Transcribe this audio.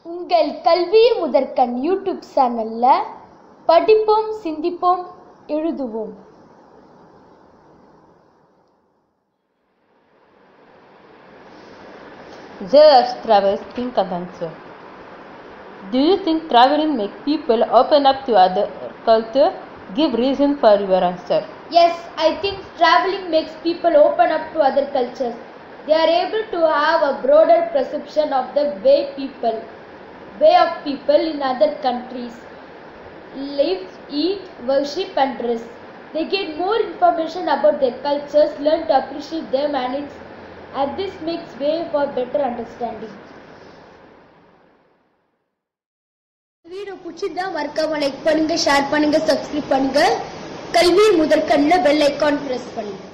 உங்கள் கல்வி முதற்கண் யூடியூப் சேனல்ல படிப்போம், சிந்திப்போம், எழுதுவோம். Just Travels think and answer. Do you think traveling makes people open up to other culture? Give reason for your answer. Yes, I think traveling makes people open up to other cultures. They are able to have a broader perception of the way of people in other countries live, eat, worship and dress. They get more information about their cultures, learn to appreciate them and this makes way for better understanding. Video பிடிச்சிருந்தா மறக்காம like பண்ணுங்க, share பண்ணுங்க, subscribe பண்ணுங்க. கல்வி முதற்கண்ல bell icon press பண்ணுங்க.